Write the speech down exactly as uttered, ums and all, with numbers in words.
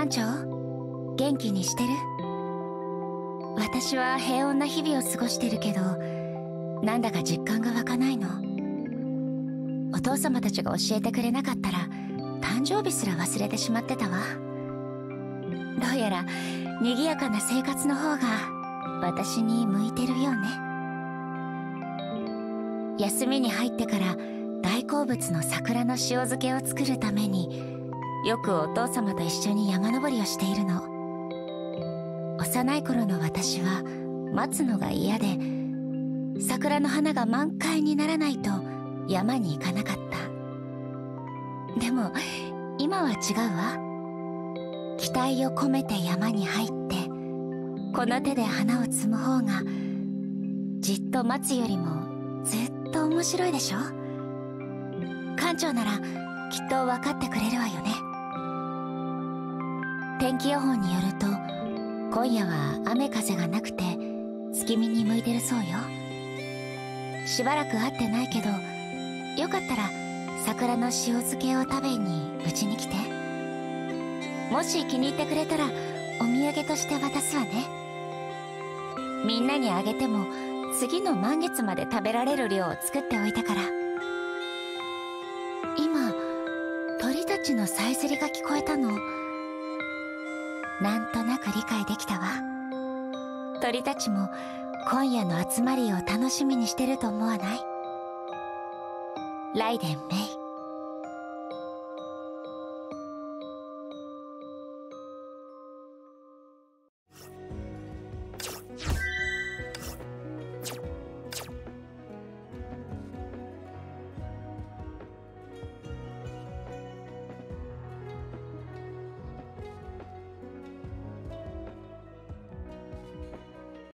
艦長、元気にしてる？私は平穏な日々を過ごしてるけど、なんだか実感が湧かないの。お父様たちが教えてくれなかったら誕生日すら忘れてしまってたわ。どうやら賑やかな生活の方が私に向いてるようね。休みに入ってから大好物の桜の塩漬けを作るためによくお父様と一緒に山登りをしているの。幼い頃の私は待つのが嫌で、桜の花が満開にならないと山に行かなかった。でも今は違うわ。期待を込めて山に入ってこの手で花を摘む方がじっと待つよりもずっと面白いでしょ。艦長ならきっと分かってくれるわよね。天気予報によると今夜は雨風がなくて月見に向いてるそうよ。しばらく会ってないけど、よかったら桜の塩漬けを食べにうちに来て。もし気に入ってくれたらお土産として渡すわね。みんなにあげても次の満月まで食べられる量を作っておいたから。今鳥たちのさえずりが聞こえたの。なんとなく理解できたわ。鳥たちも今夜の集まりを楽しみにしてると思わない？ライデン・メイ。